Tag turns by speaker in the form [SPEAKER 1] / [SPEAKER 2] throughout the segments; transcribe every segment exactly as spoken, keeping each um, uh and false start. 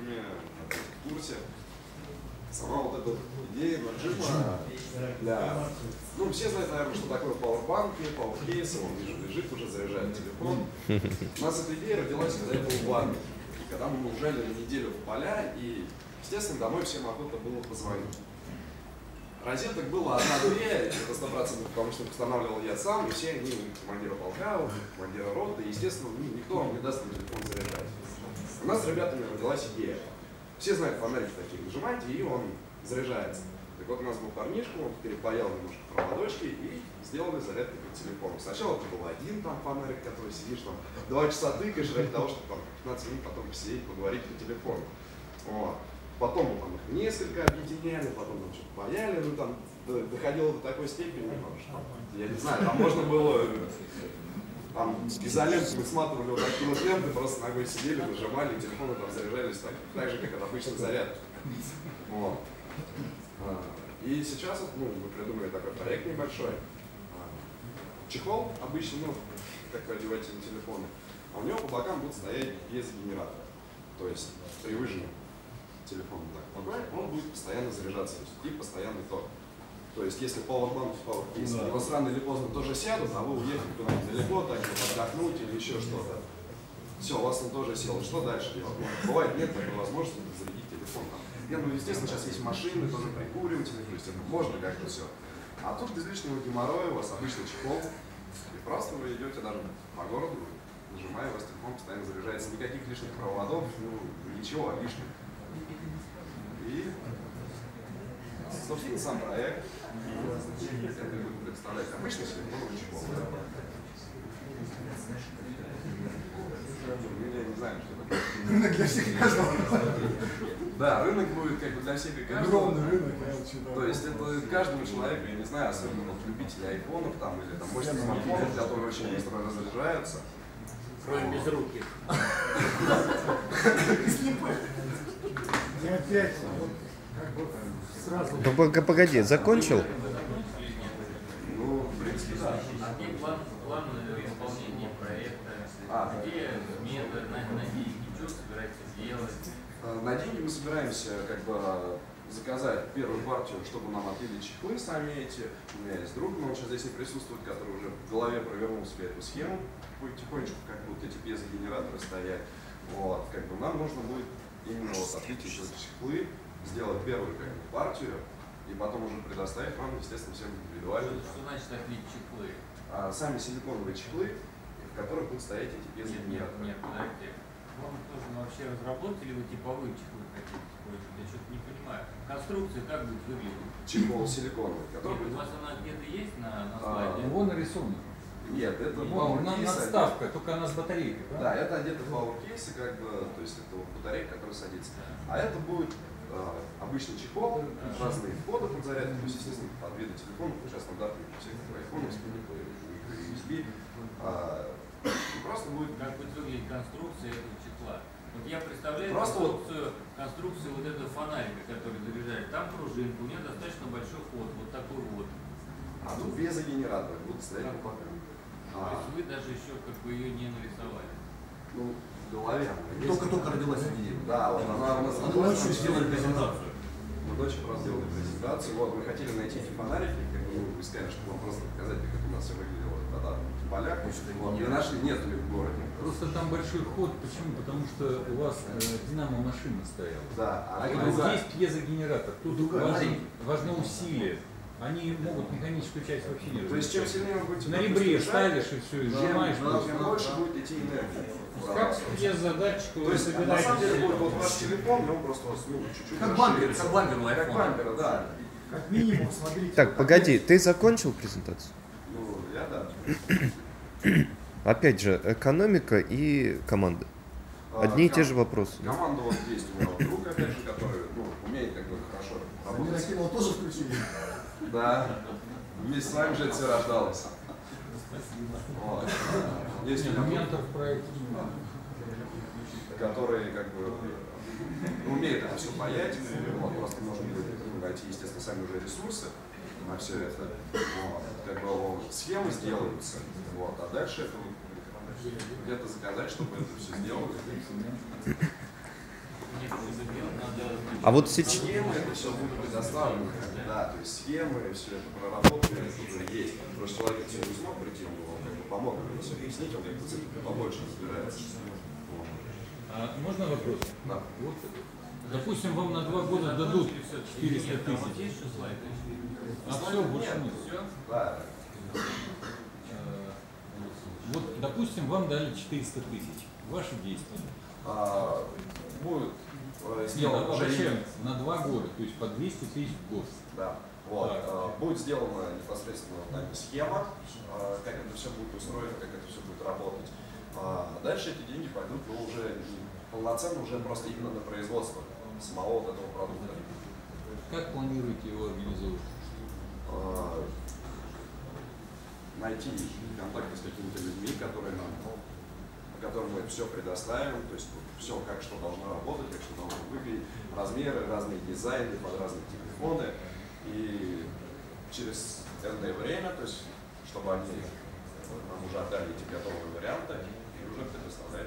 [SPEAKER 1] наушниками, в курсе. Сама вот эта идея наджима для... Ну, все знают, наверное, что такое пауэрбанк, пауэркейс, он лежит, уже заряжает телефон. У нас эта идея родилась, когда я был в армии. Когда мы уезжали на неделю в поля, и, естественно, домой всем охота было позвонить. Розеток было одна-две, это сто процентов, потому что устанавливал я сам, и все они у командира полка, у командира роты, и, естественно, никто вам не даст на телефон заряжать. У нас с ребятами родилась идея. Все знают, фонарик такие нажимаете, и он заряжается. Так вот, у нас был парнишка, он перепаял немножко проводочки и сделали зарядку под телефоном. Сначала это был один там фонарик, который сидишь там два часа тыкаешь ради того, чтобы там пятнадцать минут потом посидеть, поговорить по телефону. Вот. Потом мы там их несколько объединяли, потом там что-то паяли, ну там доходило до такой степени, что, я не знаю, там можно было, там изоленты мы сматывали вот такие вот ленты, просто ногой сидели, нажимали, телефоны там заряжались так, так же, как от обычной зарядки. Вот. И сейчас ну, мы придумали такой проект небольшой. Чехол обычно, ну, как вы одеваете на телефоны, а у него по бокам будут стоять пьезогенераторы. То есть при выжимании телефона так ногой, он будет постоянно заряжаться, то есть и постоянный ток. То есть если пауэрбанк в пауэркейсе, да, его рано или поздно тоже сядут, а вы уехали куда-нибудь далеко, так отдохнуть или еще что-то. Все, у вас он тоже сел. Что дальше делать? Ну, бывает, нет такой возможности зарядить телефон. Я, ну, естественно, сейчас есть машины, тоже прикуриватели, то есть это можно как-то все. А тут без лишнего геморроя у вас обычный чехол, и просто вы идете даже по городу, нажимая, у вас телефон постоянно заряжается, никаких лишних проводов, ну, ничего лишнего. И, собственно, сам проект, это будет представлять обычный телефоновый чехол. Я не знаю, что такое.
[SPEAKER 2] Рынок для всех и каждого.
[SPEAKER 1] Да, рынок будет как бы для всех и каждого.
[SPEAKER 2] Огромный рынок, я считаю.
[SPEAKER 1] То есть это каждому человеку, я не знаю, особенно вот любители айфонов там или там мощных смартфонов, которые очень быстро разряжаются.
[SPEAKER 3] Кроме безруких.
[SPEAKER 2] И опять вот как бы сразу.
[SPEAKER 4] Погоди, закончил?
[SPEAKER 1] Ну, в принципе, да.
[SPEAKER 3] И план, план исполнения проекта,
[SPEAKER 1] А,
[SPEAKER 3] где метод, на, на деньги, что собираетесь делать?
[SPEAKER 1] На деньги мы собираемся как бы заказать первую партию, чтобы нам отлили чехлы сами эти. У меня есть друг, но он сейчас здесь не присутствует, который уже в голове провернул себе эту схему, потихонечку как будут эти пьезогенераторы стоять. Вот, как бы нам нужно будет именно вот отлить еще чехлы, сделать первую как бы, партию, и потом уже предоставить вам, естественно, всем индивидуально.
[SPEAKER 3] Что значит отлить чехлы?
[SPEAKER 1] А, сами силиконовые чехлы, в которых будут стоять эти пьезогенераторы.
[SPEAKER 3] Нет, нет, подождите. Вам тоже вообще разработали вы типовые чехлы хотите? Я что-то не понимаю. Конструкция как будет выглядеть?
[SPEAKER 1] Чехол силиконовый, который
[SPEAKER 3] Нет,
[SPEAKER 1] будет...
[SPEAKER 3] у вас она где-то есть на, на
[SPEAKER 1] А,
[SPEAKER 3] слайде?
[SPEAKER 5] Его нарисовано.
[SPEAKER 1] Нет, это
[SPEAKER 5] Вон, нам
[SPEAKER 1] PowerCase,
[SPEAKER 5] надставка, только она с батарейкой,
[SPEAKER 1] Да,
[SPEAKER 5] правда?
[SPEAKER 1] это одето в PowerCase, как бы, то есть это вот батарейка, которая садится. А это будет э, обычный чехол, разные входы под зарядку, то есть, естественно, под виды телефонов, сейчас стандартные у всех айфонов, ю эс би. А, просто будет...
[SPEAKER 3] Как будет выглядеть конструкция этого чехла? Вот я представляю
[SPEAKER 1] Просто
[SPEAKER 3] конструкцию, конструкцию вот этого фонарика, который заряжает. Там пружинка, у нее достаточно большой ход, вот такой вот.
[SPEAKER 1] А тут пьезогенераторы будут стоять по бокам.
[SPEAKER 3] То есть вы даже еще как бы ее не нарисовали.
[SPEAKER 1] Ну, в голове.
[SPEAKER 6] Только-только родилась идея.
[SPEAKER 1] Да, вот она у нас...
[SPEAKER 6] А мы ночью сделали презентацию.
[SPEAKER 1] Мы ночью просто делали презентацию. Вот, мы хотели найти эти фонарики, как бы мы искали, чтобы вам просто показать, как у нас все выглядело тогда в полях. Вот, и нашли, нет ли в городе.
[SPEAKER 5] Просто там большой ход. Почему? Потому что у вас э, динамо-машина стояла.
[SPEAKER 1] Да,
[SPEAKER 5] А
[SPEAKER 1] а
[SPEAKER 5] вот
[SPEAKER 1] другая.
[SPEAKER 5] здесь пьезогенератор. Тут
[SPEAKER 2] Другая.
[SPEAKER 5] важно, важно усилие. Они могут механическую часть вообще не
[SPEAKER 1] То есть чем сильнее вы будете...
[SPEAKER 5] на ребре ставишь и все, и сжимаешь.
[SPEAKER 1] Да, тем больше будет идти энергии.
[SPEAKER 7] Как пьезодатчик
[SPEAKER 1] То есть, на самом деле, будет вот ваш телефон, он просто ну, чуть-чуть
[SPEAKER 6] Как бампер,
[SPEAKER 1] расширится.
[SPEAKER 6] как бампер у
[SPEAKER 1] Как
[SPEAKER 6] айфона.
[SPEAKER 1] бампера, да.
[SPEAKER 2] Как минимум, смотрите.
[SPEAKER 4] Так, погоди, ты закончил презентацию?
[SPEAKER 1] Ну, я да.
[SPEAKER 4] Опять же, экономика и команда. Одни и те же вопросы.
[SPEAKER 1] Команда вот есть у меня вот друг, опять же, который ну, умеет как бы хорошо
[SPEAKER 2] Они
[SPEAKER 1] работать.
[SPEAKER 2] накинул тоже включили.
[SPEAKER 1] Да. Вместе с вами же это все рождалось. Вот. Есть у меня друг,
[SPEAKER 5] Моментов в проекте.
[SPEAKER 1] который как бы умеет это все паять. Вот, просто нужно будет найти, естественно, сами уже ресурсы на все это. Вот. Как бы схемы сделаются. Вот. А дальше это где-то заказать, чтобы это все сделали.
[SPEAKER 3] У
[SPEAKER 4] А вот сейчас...
[SPEAKER 1] Схемы, это все будет предоставлено, да, то есть схемы, все это проработано, это уже есть. Просто человек отсюда не смог прийти, он вам как бы помог ему все объяснить, он как-то с этим побольше разбирается.
[SPEAKER 5] А можно вопрос?
[SPEAKER 1] Да.
[SPEAKER 5] Вот, допустим, вам на два года дадут четыреста тысяч. А все, больше нет.
[SPEAKER 1] Да.
[SPEAKER 5] Вот, допустим, вам дали четыреста тысяч. Ваши действия.
[SPEAKER 1] А, будет э,
[SPEAKER 5] Нет,
[SPEAKER 1] сделано уже
[SPEAKER 5] вообще на два года, то есть по двести тысяч в год.
[SPEAKER 1] Да. Вот.
[SPEAKER 5] Так.
[SPEAKER 1] А, будет сделана непосредственно вот нами схема, а, как это все будет устроено, как это все будет работать. А дальше эти деньги пойдут ну, уже полноценно уже просто именно на производство самого вот этого продукта.
[SPEAKER 5] Как планируете его организовать?
[SPEAKER 1] А, найти контакты с какими-то людьми, которые нам, ну, которым мы все предоставим, то есть все как что должно работать, как что должно выглядеть, размеры, разные дизайны под разные телефоны. И через энное время, то есть чтобы они нам уже отдали эти готовые варианты и уже предоставлять.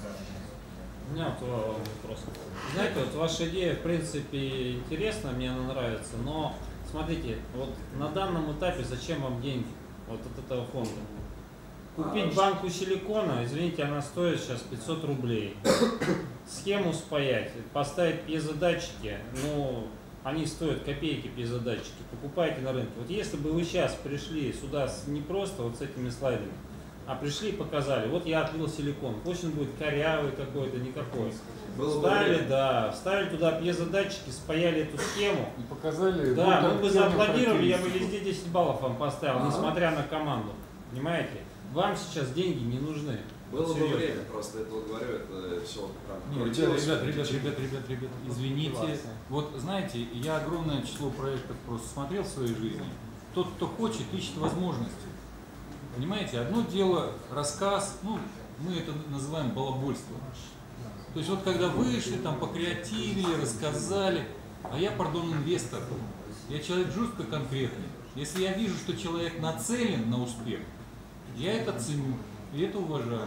[SPEAKER 7] У меня вот вопрос. Знаете, вот ваша идея, в принципе, интересна, мне она нравится, но смотрите, вот на данном этапе зачем вам деньги вот от этого фонда? Купить банку силикона, извините, она стоит сейчас пятьсот рублей. Схему спаять, поставить пьезодатчики, ну, они стоят копейки пьезодатчики, покупайте на рынке. Вот если бы вы сейчас пришли сюда с, не просто вот с этими слайдами, а пришли и показали, вот я отлил силикон, пусть он будет корявый какой-то, никакой.
[SPEAKER 1] Было
[SPEAKER 7] Вставили,
[SPEAKER 1] бы
[SPEAKER 7] да, вставили туда пьезодатчики, спаяли эту схему.
[SPEAKER 5] И показали.
[SPEAKER 7] Да,
[SPEAKER 5] вот
[SPEAKER 7] мы бы
[SPEAKER 5] активную
[SPEAKER 7] зааплодировали, я бы
[SPEAKER 5] характеристику.
[SPEAKER 7] везде десять баллов вам поставил,
[SPEAKER 1] Ага.
[SPEAKER 7] несмотря на команду. Понимаете? Вам сейчас деньги не нужны.
[SPEAKER 1] Было бы
[SPEAKER 7] Серьезно.
[SPEAKER 1] время, просто это вот говорю, это все прям
[SPEAKER 5] Не, ребят,
[SPEAKER 1] крутилось.
[SPEAKER 5] ребят, ребят, ребят, ребят, ребят, извините.
[SPEAKER 7] Классно.
[SPEAKER 5] Вот знаете, я огромное число проектов просто смотрел в своей жизни. Тот, кто хочет, ищет возможности. Понимаете, одно дело рассказ, ну, мы это называем балабольством. То есть вот когда вышли, там покреативили, рассказали, а я, пардон, инвестор. Я человек жестко конкретный. Если я вижу, что человек нацелен на успех, я это ценю и это уважаю.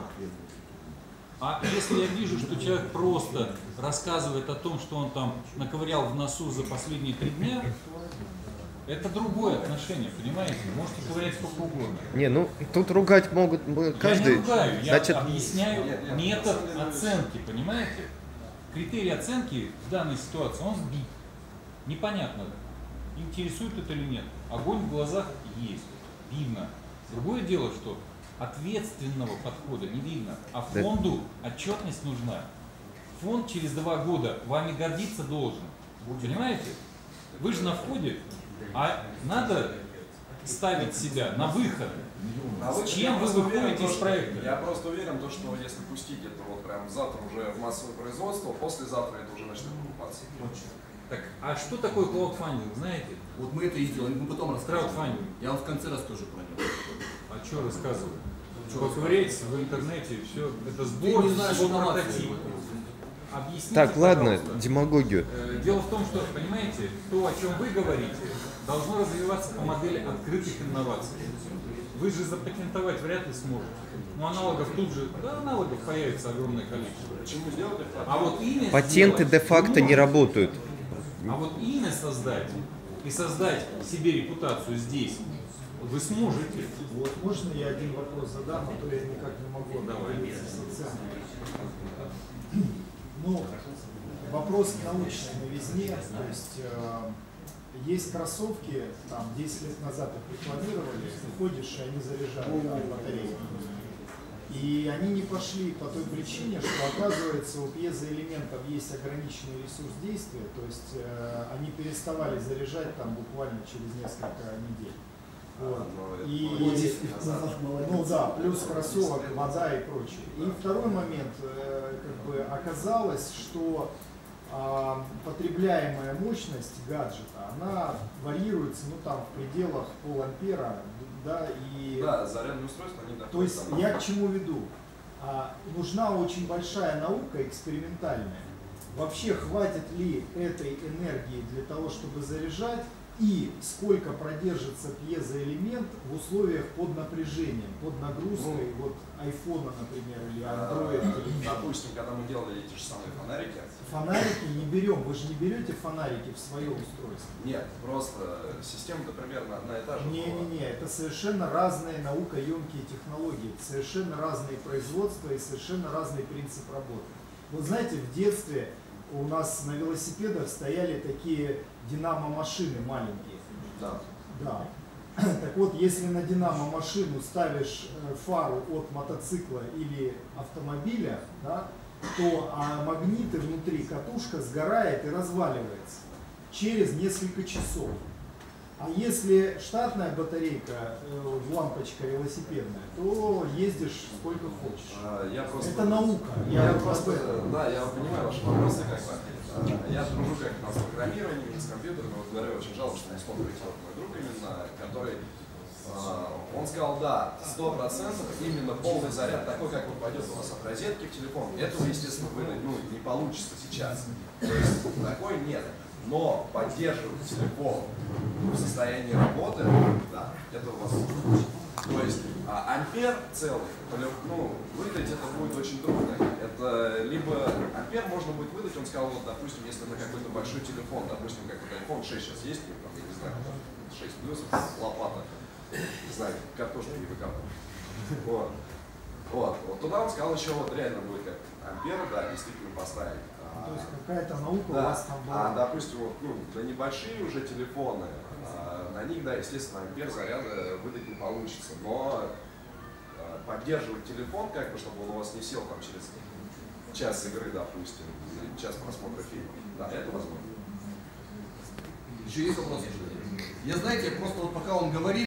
[SPEAKER 5] А если я вижу, что человек просто рассказывает о том, что он там наковырял в носу за последние три дня, это другое отношение, понимаете? Можете ковырять сколько угодно.
[SPEAKER 4] Не, ну тут ругать могут мы- каждый.
[SPEAKER 5] Я не ругаю, я
[SPEAKER 4] Значит,
[SPEAKER 5] объясняю
[SPEAKER 1] Нет, нет,
[SPEAKER 5] метод
[SPEAKER 1] на самом деле,
[SPEAKER 5] оценки, понимаете? Критерий оценки в данной ситуации, он сбит. Непонятно, интересует это или нет. Огонь в глазах есть, видно. Другое дело, что ответственного подхода не видно, а
[SPEAKER 4] Да.
[SPEAKER 5] фонду отчетность нужна. Фонд через два года вами гордиться должен. Понимаете? Вы же на входе, а надо ставить себя на выход.
[SPEAKER 1] А
[SPEAKER 5] С
[SPEAKER 1] вы-
[SPEAKER 5] чем
[SPEAKER 1] я
[SPEAKER 5] вы
[SPEAKER 1] просто уверен,
[SPEAKER 5] выходите
[SPEAKER 1] то,
[SPEAKER 5] из
[SPEAKER 1] что-
[SPEAKER 5] проекта?
[SPEAKER 1] Я просто уверен, то, что если пустить это вот прям завтра уже в массовое производство, послезавтра это уже начнет покупаться.
[SPEAKER 5] Так, а что такое краудфандинг, знаете?
[SPEAKER 6] Вот мы это и сделали, мы потом расскажем.
[SPEAKER 5] Краудфандинг.
[SPEAKER 6] Я вам в конце расскажу про него.
[SPEAKER 5] А что рассказывать?
[SPEAKER 6] Чё
[SPEAKER 5] Поковыряйтесь в интернете, все. Это
[SPEAKER 6] Ты
[SPEAKER 5] сбор,
[SPEAKER 6] не знаешь
[SPEAKER 5] сбор
[SPEAKER 6] инноваций.
[SPEAKER 5] прототип. Объясните,
[SPEAKER 4] так, ладно,
[SPEAKER 5] пожалуйста.
[SPEAKER 4] демагогию.
[SPEAKER 5] Э, Дело в том, что, понимаете, то, о чем вы говорите, должно развиваться по модели открытых инноваций. Вы же запатентовать вряд ли сможете. Но аналогов тут же, да, аналогов появится огромное количество.
[SPEAKER 1] Почему сделать это?
[SPEAKER 5] А вот имя
[SPEAKER 4] Патенты
[SPEAKER 5] сделать
[SPEAKER 4] де-факто
[SPEAKER 5] вы
[SPEAKER 4] не
[SPEAKER 5] можете.
[SPEAKER 4] работают.
[SPEAKER 5] А вот имя создать и создать себе репутацию здесь вы сможете.
[SPEAKER 2] Вот можно я один вопрос задам, а то я никак не могу
[SPEAKER 5] Давай.
[SPEAKER 2] определиться с оценкой. Ну, вопрос научной новизне, то есть э, есть кроссовки, там десять лет назад их рекламировали, ты ходишь, и они заряжают там, батарейки. И они не пошли по той причине, что оказывается у пьезоэлементов есть ограниченный ресурс действия, то есть э, они переставали заряжать там буквально через несколько недель. Вот.
[SPEAKER 1] Но это
[SPEAKER 2] И,
[SPEAKER 1] было десять лет назад.
[SPEAKER 2] ну да, плюс кроссовок, вода и прочее. И второй момент, э, как бы оказалось, что а, потребляемая мощность гаджета, она варьируется, ну там в пределах полампера, да, и
[SPEAKER 1] Да, зарядные устройства, они доходят
[SPEAKER 2] то есть
[SPEAKER 1] там.
[SPEAKER 2] я к чему веду? А, нужна очень большая наука экспериментальная. Вообще хватит ли этой энергии для того, чтобы заряжать, и сколько продержится пьезоэлемент в условиях под напряжением, под нагрузкой,
[SPEAKER 1] Ну,
[SPEAKER 2] вот айфона, например, или
[SPEAKER 1] А,
[SPEAKER 2] Android. Или...
[SPEAKER 1] Допустим, когда мы делали эти же самые фонарики.
[SPEAKER 2] Фонарики не берем, вы же не берете фонарики в свое устройство.
[SPEAKER 1] Нет, просто система-то примерно одна и та же. была.
[SPEAKER 2] Не-не-не, это совершенно разные наукоемкие технологии, совершенно разные производства и совершенно разный принцип работы. Вот знаете, в детстве у нас на велосипедах стояли такие динамо-машины маленькие.
[SPEAKER 1] Да.
[SPEAKER 2] Да. Так вот, если на динамо-машину ставишь фару от мотоцикла или автомобиля, да, то а магниты внутри, катушка сгорает и разваливается через несколько часов. А если штатная батарейка, э, лампочка велосипедная, то ездишь сколько хочешь.
[SPEAKER 1] А, Я просто...
[SPEAKER 2] Это наука.
[SPEAKER 1] Я,
[SPEAKER 2] Я
[SPEAKER 1] просто,
[SPEAKER 2] об этом.
[SPEAKER 1] да, я понимаю ваши вопросы, как бы. А, Я дружу как раз с программированием, с компьютером, вот говорю, очень жалко, что не смог прийти вот мой друг именно, который, а, он сказал, да, сто процентов именно полный заряд, такой, как вот пойдет у вас от розетки к телефону, этого, естественно, выдать, ну, не получится сейчас. То есть такой нет. Но поддерживать телефон в состоянии работы, да, это возможно. То есть а, ампер целый, ну, выдать это будет очень трудно. Это либо ампер можно будет выдать, он сказал, вот, допустим, если на какой-то большой телефон, допустим, как вот айфон шесть сейчас есть, там, я не знаю, шесть плюс, лопата, не знаю, картошку не выкапывать. Вот. Вот. Вот туда он сказал, еще вот реально будет как ампер, да, действительно поставить.
[SPEAKER 2] То есть какая-то наука
[SPEAKER 1] Да.
[SPEAKER 2] у вас там была.
[SPEAKER 1] А, допустим, вот, ну, на небольшие уже телефоны, а, на них, да, естественно, ампер заряда выдать не получится, но а, поддерживать телефон, как бы, чтобы он у вас не сел там через час игры, допустим, или час просмотра фильма, да, это возможно.
[SPEAKER 6] Еще есть вопросы? Я, знаете, просто вот пока он говорит,